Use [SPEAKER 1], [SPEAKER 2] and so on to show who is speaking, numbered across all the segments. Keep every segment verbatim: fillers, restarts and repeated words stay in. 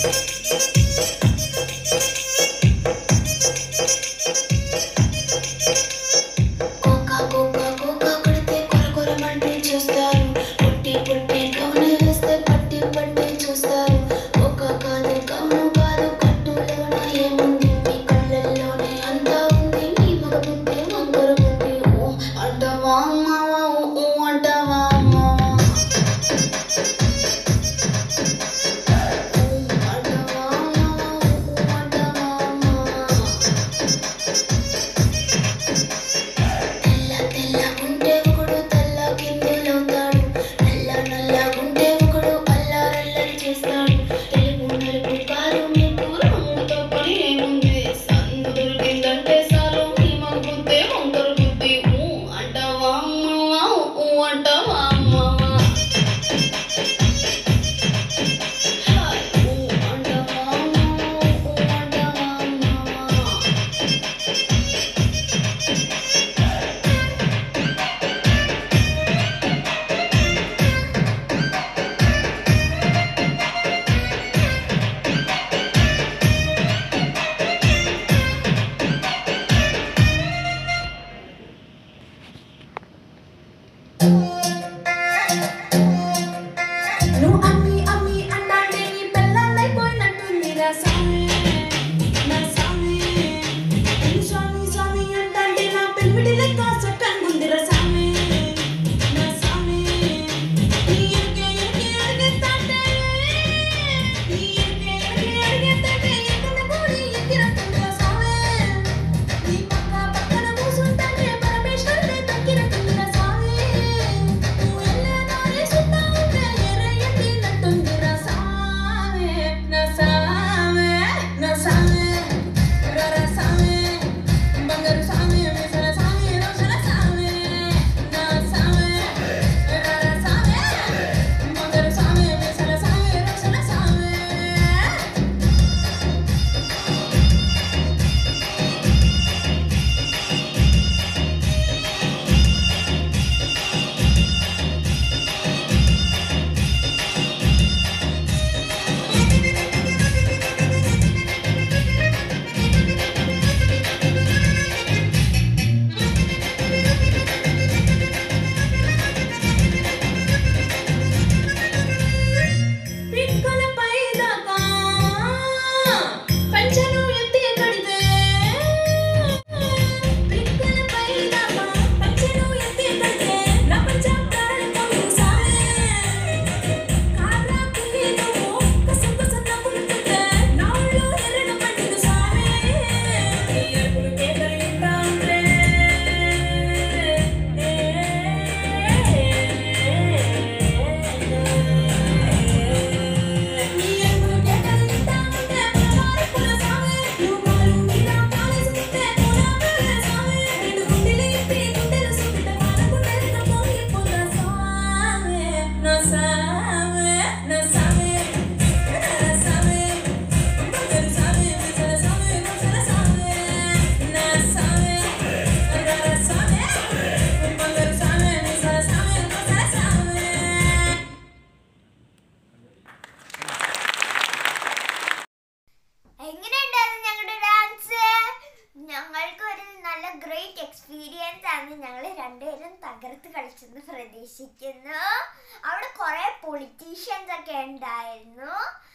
[SPEAKER 1] തകർത്ത് കളിച്ചെന്ന് പ്രതീക്ഷിക്കുന്നു. അവിടെ കുറെ പൊളിറ്റീഷ്യൻസ് ഒക്കെ ഉണ്ടായിരുന്നു.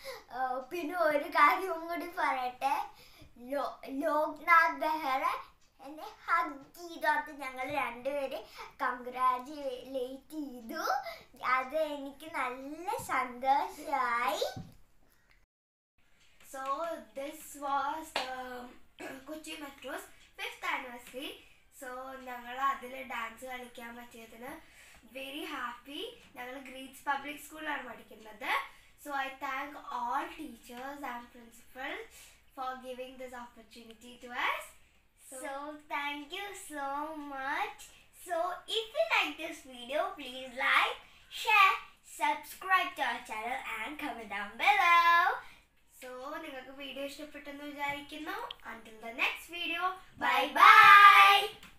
[SPEAKER 1] പിന്നെ ഒരു കാര്യം കൂടി പറയട്ടെ, ലോക്നാഥ് ബെഹ്റ എന്നെ ഹഗ് ചെയ്തോട്ട് ഞങ്ങൾ രണ്ടുപേരും കൺഗ്രാജുലേറ്റ് ചെയ്തു. അത് എനിക്ക് നല്ല സന്തോഷമായി. So this was the Kochi Metro's fifth anniversary. So ഞങ്ങൾ അതിൽ ഡാൻസ് കളിക്കാൻ പറ്റിയതിന് വെരി ഹാപ്പി. ഞങ്ങൾ ഗ്രീറ്റ്സ് പബ്ലിക് സ്കൂളിലാണ് പഠിക്കുന്നത്. So I thank all teachers and principals for giving this opportunity to us. So, so thank you so much. So if you like this video, please like, share, subscribe to our channel and comment down below. So നിങ്ങൾക്ക് video ഇഷ്ടപ്പെട്ടെന്ന് വിചാരിക്കുന്നു. Until the next video, bye bye.